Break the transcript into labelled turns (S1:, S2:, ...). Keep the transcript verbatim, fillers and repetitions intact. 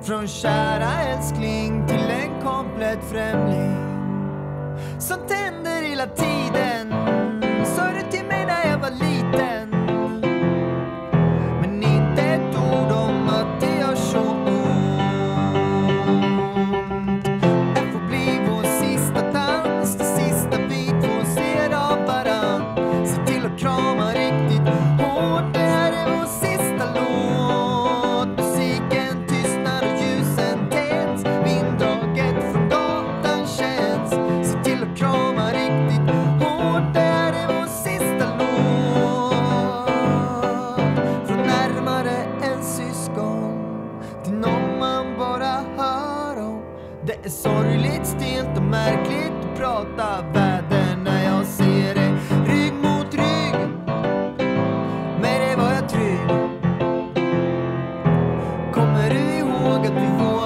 S1: Från kära älskling till en komplett främling som tänder hela tiden. Sa du till mig när jag var liten, men inte ett ord om att det gör så ont. Det får bli vår sista dans, det sista vi två ser av varann. Se till att krama riktigt hårt, det här är vår sista låt. Musiken tystnar och ljusen tänds, vinddraget från gatan känns. Se till att krama riktigt hårt, det här är vår sista låt. Från närmare än syskon till någon man bara hör om. Det är sorgligt, stelt och märkligt att prata väder när jag ser dig rygg mot rygg. Med dig var jag trygg. Kommer du ihåg att vi var